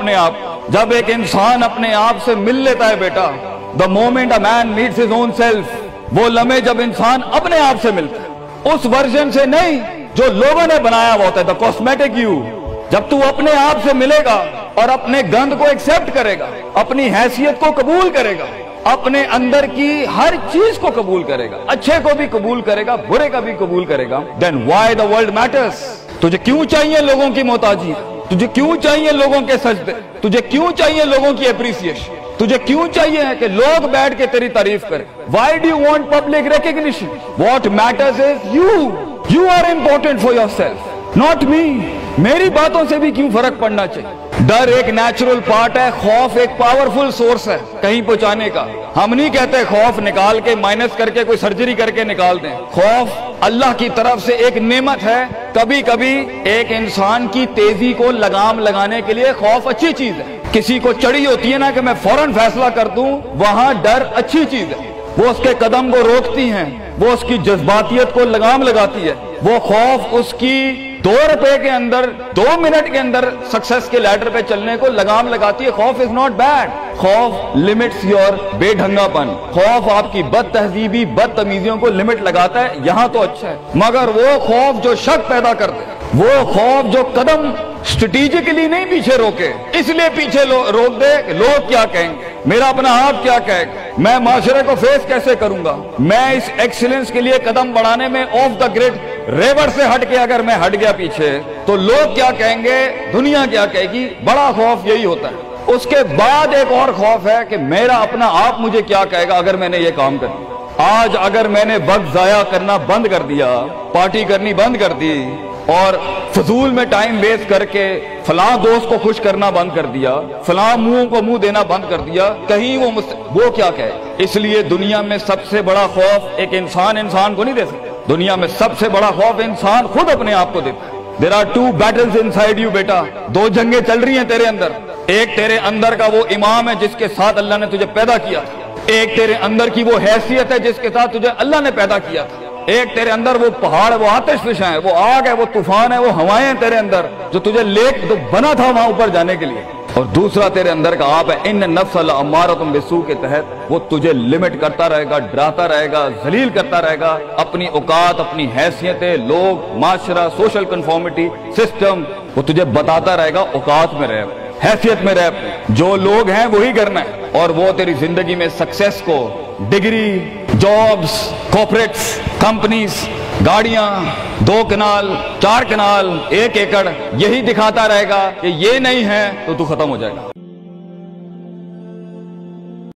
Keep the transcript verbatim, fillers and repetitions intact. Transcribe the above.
اپنے آپ. جب ایک انسان اپنے آپ سے مل لیتا ہے بیٹا, the moment a man meets his own self, وہ لمحے جب انسان اپنے آپ سے ملتا ہے, اس ورژن سے نہیں جو لوگوں نے بنایا ہوا ہوتا ہے, the cosmetic you. جب تو اپنے آپ سے ملے گا اور اپنے گند کو ایکسپٹ کرے گا, اپنی حیثیت کو قبول کرے گا, اپنے اندر کی ہر چیز کو قبول کرے گا, اچھے کو بھی قبول کرے گا, برے کا بھی قبول کرے گا, then why the world matters. تجھے کیوں چاہیے لوگوں کی محتاجی, تجھے کیوں چاہیے لوگوں کے سجدے, تجھے کیوں چاہیے لوگوں کی اپریسیشن, تجھے کیوں چاہیے کہ لوگ بیٹھ کے تیری تعریف کریں. Why do you want public recognition? What matters is you. You are important for yourself, not me. میری باتوں سے بھی کیوں فرق پڑنا چاہیے. ڈر ایک نیچرل پارٹ ہے, خوف ایک پاورفل سورس ہے کہیں پہنچانے کا. ہم نہیں کہتے خوف نکال کے مائنس کر کے کوئی سرجری کر کے نکال دیں. خوف اللہ کی طرف سے ایک نعمت ہے. کبھی کبھی ایک انسان کی تیزی کو لگام لگانے کے لیے خوف اچھی چیز ہے. کسی کو چڑھی ہوتی ہے نا کہ میں فوراً فیصلہ کر دوں, وہاں ڈر اچھی چیز ہے. وہ اس کے قدم کو روکتی ہیں, وہ اس کی جذباتیت کو لگام لگاتی ہے. وہ خوف اس کی دو روپے کے اندر دو منٹ کے اندر سکسس کے لیڈر پہ چلنے کو لگام لگاتی ہے. خوف از ناٹ بیڈ. خوف لمٹس یور بے ڈھنگا پن. خوف آپ کی بد تہذیبی بد تمیزیوں کو لمٹ لگاتا ہے, یہاں تو اچھا ہے. مگر وہ خوف جو شک پیدا کرتے, وہ خوف جو قدم اسٹریٹجکلی نہیں پیچھے روکے, اس لیے پیچھے روک دے کہ لوگ کیا کہیں گے, میرا اپنا آپ کیا کہے گا, میں معاشرے کو فیس کیسے کروں گا. میں اس ایکسیلنس کے لیے قدم بڑھانے میں آف دا گریڈ ریور سے ہٹ کے اگر میں ہٹ گیا پیچھے تو لوگ کیا کہیں گے, دنیا کیا کہے گی. بڑا خوف یہی ہوتا ہے. اس کے بعد ایک اور خوف ہے کہ میرا اپنا آپ مجھے کیا کہے گا اگر میں نے یہ کام کر دیا. آج اگر میں نے وقت ضائع کرنا بند کر دیا, پارٹی کرنی بند کر دی, اور فضول میں ٹائم ویسٹ کر کے فلاں دوست کو خوش کرنا بند کر دیا, فلاں منہ کو منہ دینا بند کر دیا, کہیں وہ مست... وہ کیا کہے. اس لیے دنیا میں سب سے بڑا خوف ایک انسان انسان کو نہیں دے سکتا. دنیا میں سب سے بڑا خوف انسان خود اپنے آپ کو دیتا ہے. There are two battles inside you بیٹا. دو جنگیں چل رہی ہیں تیرے اندر. ایک تیرے اندر کا وہ امام ہے جس کے ساتھ اللہ نے تجھے پیدا کیا تھا. ایک تیرے اندر کی وہ حیثیت ہے جس کے ساتھ تجھے اللہ نے پیدا کیا تھا. ایک تیرے اندر وہ پہاڑ ہے, وہ آتش فشاں ہے, وہ آگ ہے, وہ طوفان ہے, وہ ہوائیں ہیں تیرے اندر جو تجھے لے تو بنا تھا وہاں اوپر جانے کے لیے. اور دوسرا تیرے اندر کا آپ ہے ان نفس لامارۃ بالسوء کے تحت, وہ تجھے لمٹ کرتا رہے گا, ڈراتا رہے گا, ذلیل کرتا رہے گا. اپنی اوقات, اپنی حیثیتیں, لوگ, معاشرہ, سوشل کنفارمیٹی, سسٹم, وہ تجھے بتاتا رہے گا اوقات میں رہ, حیثیت میں رہ. جو لوگ ہیں وہی کرنا ہے, اور وہ تیری زندگی میں سکسیس کو, ڈگری, جابز, کارپوریٹس, کمپنیز, گاڑیاں, دو کنال, چار کنال, ایک ایکڑ, یہی دکھاتا رہے گا کہ یہ نہیں ہے تو تو ختم ہو جائے گا.